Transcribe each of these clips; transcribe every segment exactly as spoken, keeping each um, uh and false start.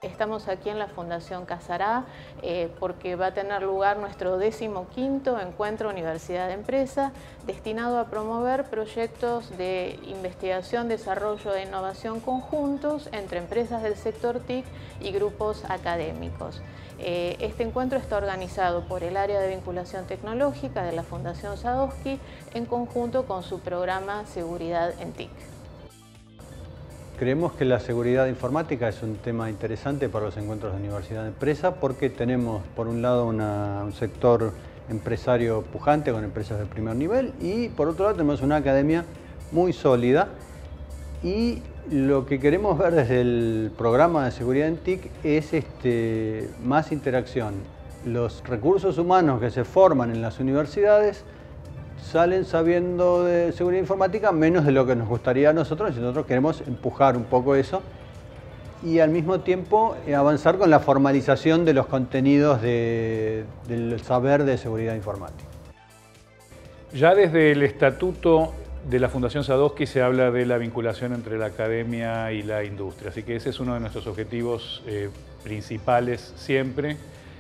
estamos aquí en la Fundación Casará eh, porque va a tener lugar nuestro decimoquinto encuentro Universidad-Empresa destinado a promover proyectos de investigación, desarrollo e innovación conjuntos entre empresas del sector T I C y grupos académicos. Eh, este encuentro está organizado por el área de vinculación tecnológica de la Fundación Sadowski en conjunto con su programa Seguridad en T I C. Creemos que la seguridad informática es un tema interesante para los encuentros de universidad de empresa porque tenemos, por un lado, una, un sector empresario pujante con empresas de primer nivel y, por otro lado, tenemos una academia muy sólida. Y lo que queremos ver desde el programa de seguridad en T I C es este, más interacción. Los recursos humanos que se forman en las universidades salen sabiendo de seguridad informática menos de lo que nos gustaría a nosotros, y nosotros queremos empujar un poco eso y al mismo tiempo avanzar con la formalización de los contenidos de, del saber de seguridad informática. Ya desde el estatuto de la Fundación Sadowski se habla de la vinculación entre la academia y la industria, así que ese es uno de nuestros objetivos eh, principales siempre.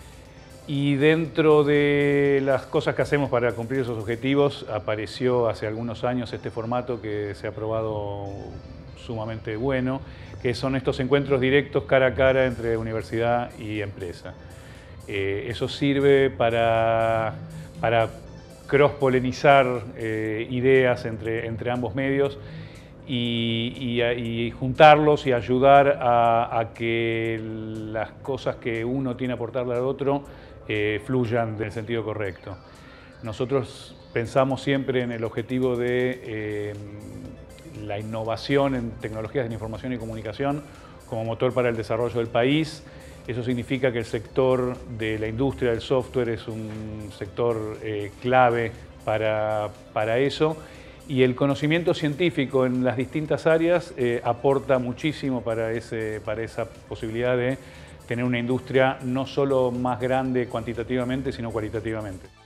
Y dentro de las cosas que hacemos para cumplir esos objetivos apareció hace algunos años este formato que se ha probado sumamente bueno, que son estos encuentros directos cara a cara entre universidad y empresa. Eh, eso sirve para, para cross-polinizar eh, ideas entre, entre ambos medios y, y, y juntarlos y ayudar a, a que las cosas que uno tiene a aportarle al otro eh, fluyan en el sentido correcto. Nosotros pensamos siempre en el objetivo de eh, la innovación en tecnologías de la información y comunicación como motor para el desarrollo del país. Eso significa que el sector de la industria del software es un sector eh, clave para, para eso, y el conocimiento científico en las distintas áreas eh, aporta muchísimo para, ese, para esa posibilidad de tener una industria no solo más grande cuantitativamente, sino cualitativamente.